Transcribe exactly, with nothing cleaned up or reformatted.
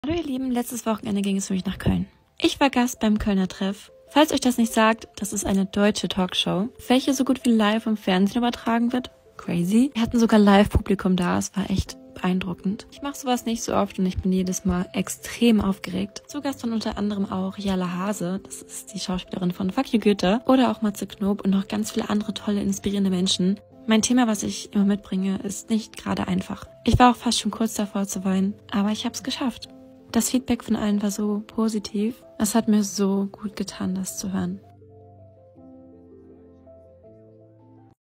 Hallo ihr Lieben, letztes Wochenende ging es für mich nach Köln. Ich war Gast beim Kölner Treff. Falls euch das nicht sagt, das ist eine deutsche Talkshow, welche so gut wie live im Fernsehen übertragen wird. Crazy. Wir hatten sogar Live-Publikum da, es war echt beeindruckend. Ich mache sowas nicht so oft und ich bin jedes Mal extrem aufgeregt. Zu Gast waren unter anderem auch Jalla Hase, das ist die Schauspielerin von Fuck You Goethe, oder auch Matze Knob und noch ganz viele andere tolle, inspirierende Menschen. Mein Thema, was ich immer mitbringe, ist nicht gerade einfach. Ich war auch fast schon kurz davor zu weinen, aber ich habe es geschafft. Das Feedback von allen war so positiv. Es hat mir so gut getan, das zu hören.